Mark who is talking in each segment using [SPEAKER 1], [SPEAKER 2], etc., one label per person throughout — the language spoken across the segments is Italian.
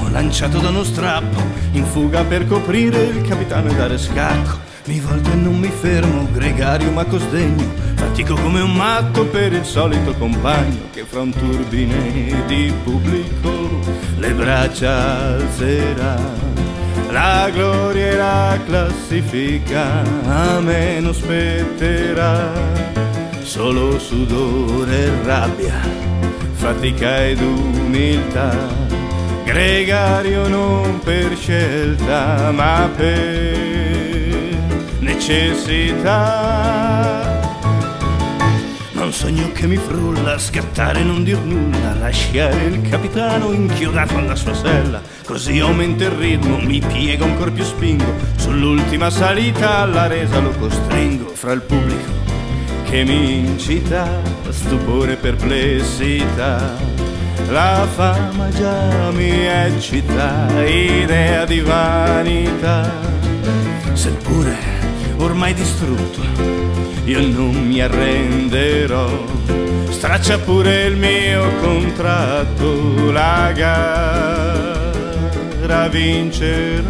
[SPEAKER 1] lanciato da uno strappo, in fuga per coprire il capitano e dare scacco. Mi volto e non mi fermo, gregario ma con sdegno, fatico come un matto per il solito compagno che fra un turbine di pubblico le braccia alzerà. La gloria e la classifica a me non spetterà, solo sudore e rabbia, fatica ed umiltà, gregario non per scelta ma per necessità. Un sogno che mi frulla, scattare e non dir nulla, lasciare il capitano inchiodato alla sua sella, così aumenta il ritmo, mi piego ancor più spingo, sull'ultima salita alla resa lo costringo, fra il pubblico che mi incita, stupore e perplessità, la fama già mi eccita, idea di vanità, seppure ormai distrutto io non mi arrenderò, straccia pure il mio contratto, la gara vincerò.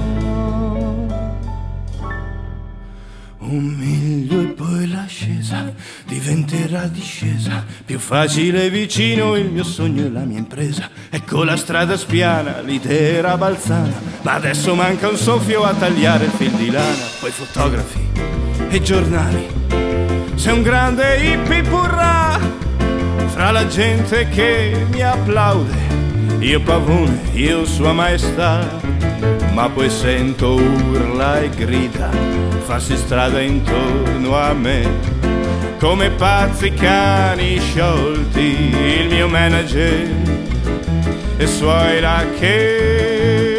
[SPEAKER 1] Un miglio e poi l'ascesa diventerà discesa, più facile e vicino il mio sogno e la mia impresa. Ecco la strada spiana, l'idea era balzana, ma adesso manca un soffio a tagliare il fil di lana. Poi fotografi e giornali, c'è un grande hippie purrà fra la gente che mi applaude, io pavone, io sua maestà, ma poi sento urla e grida farsi strada intorno a me come pazzi cani sciolti, il mio manager e suoi lacchè.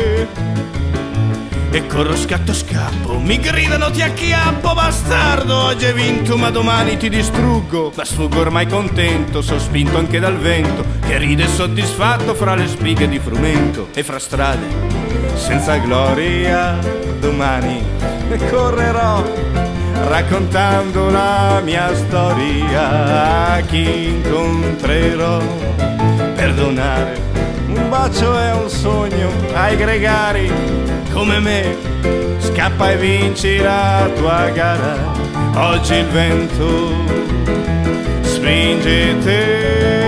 [SPEAKER 1] E corro scatto scappo, mi gridano ti acchiappo bastardo, oggi hai vinto ma domani ti distruggo, ma sfuggo ormai contento, sospinto anche dal vento che ride soddisfatto fra le spighe di frumento e fra strade senza gloria. Domani correrò raccontando la mia storia a chi incontrerò, perdonare un bacio è un sogno ai gregari come me, scappa e vinci la tua gara, oggi il vento spinge te.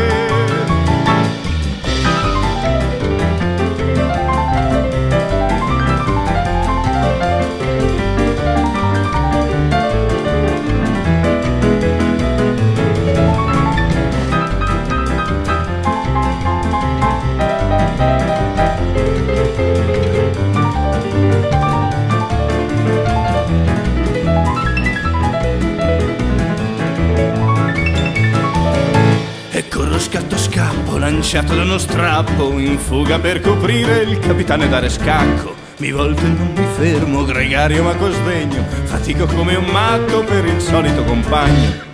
[SPEAKER 1] Corro scatto scappo, lanciato da uno strappo, in fuga per coprire il capitano e dare scacco. Mi volto e non mi fermo, gregario ma con sdegno, fatico come un matto per il solito compagno